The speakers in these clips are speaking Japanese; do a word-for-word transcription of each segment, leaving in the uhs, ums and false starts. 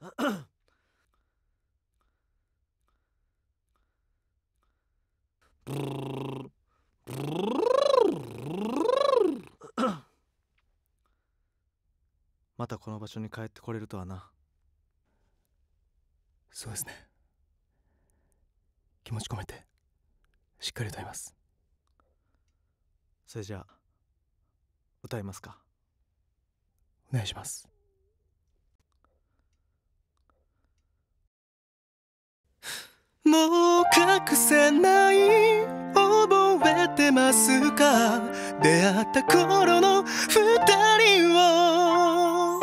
またこの場所に帰ってこれるとはな。 そうですね。気持ち込めてしっかり歌います。 それじゃあ歌いますか。 お願いします。もう隠せない覚えてますか、出会った頃の二人を。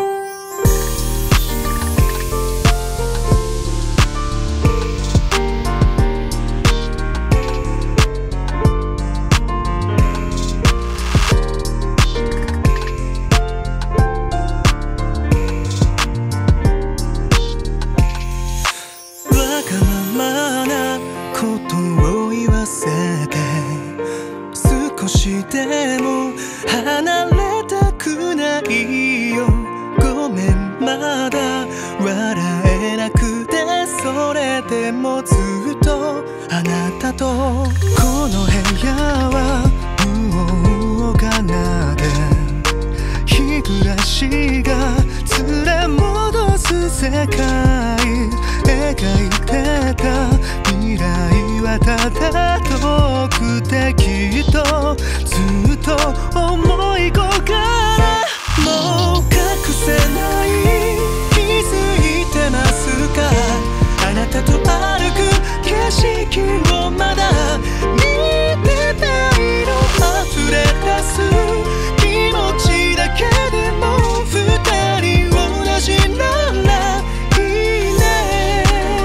わがままなことを言わせて、少しでも離れたくないよ。ごめん、まだ笑えなくて、それでもずっとあなたと。この部屋は無音がなで、日暮らしが連れ戻す世界、描いてた未来はただ遠くて、きっとずっと思い焦がれ。もう隠せない、気づいてますか、あなたと歩く景色をまだ見てたいの。溢れ出す気持ちだけでも二人同じならいいね。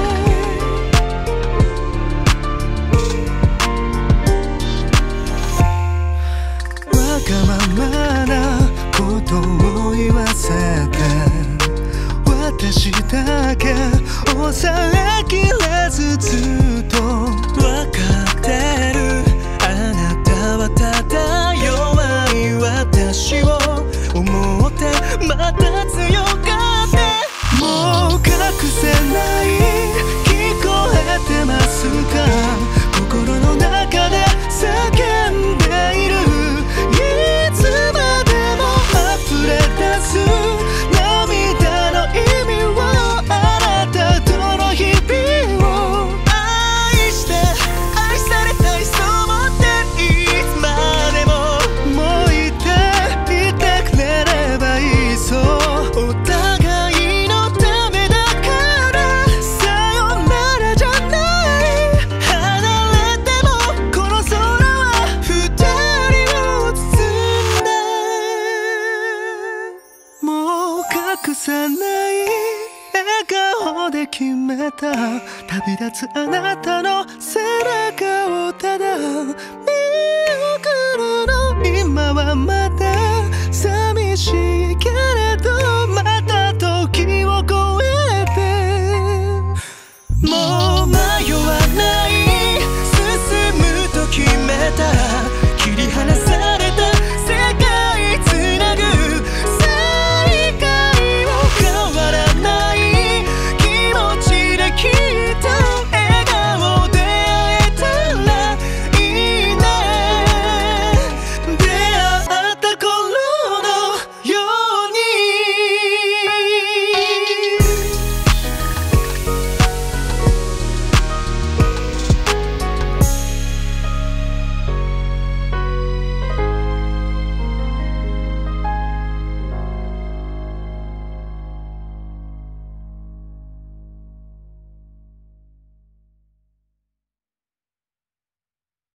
わがままなことを言わせて、私だけ抑えきれずずっと分かってる。あなたはただ弱い私を思ってまた強がって。もう隠せない、聞こえてますか、心の中で叫んでいる。いつまでも溢れ出す涙の意味を、あなたとの日々を愛して愛されたい、そう思っていつまでも。もういていてくれればいい、そうお互いのためだから。さよならじゃない、離れてもこの空は二人を包んで。もう隠さない笑顔で決めた、旅立つあなたの背中をただ見送るの。今はまだ